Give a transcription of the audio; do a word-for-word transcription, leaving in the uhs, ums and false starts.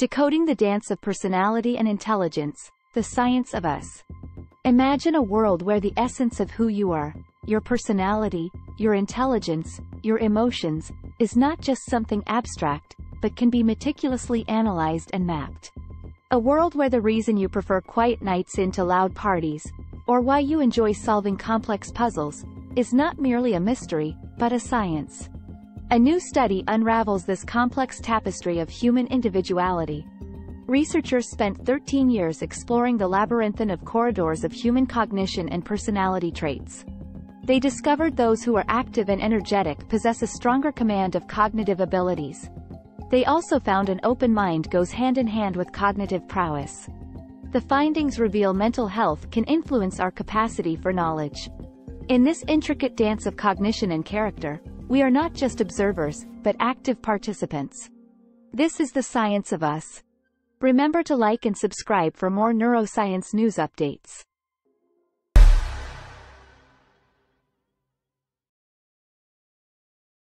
Decoding the dance of personality and intelligence, the science of us. Imagine a world where the essence of who you are, your personality, your intelligence, your emotions, is not just something abstract, but can be meticulously analyzed and mapped. A world where the reason you prefer quiet nights into loud parties, or why you enjoy solving complex puzzles, is not merely a mystery, but a science. A new study unravels this complex tapestry of human individuality. Researchers spent thirteen years exploring the labyrinthine of corridors of human cognition and personality traits. They discovered those who are active and energetic possess a stronger command of cognitive abilities. They also found an open mind goes hand in hand with cognitive prowess. The findings reveal mental health can influence our capacity for knowledge. In this intricate dance of cognition and character, we are not just observers, but active participants. This is the science of us. Remember to like and subscribe for more neuroscience news updates.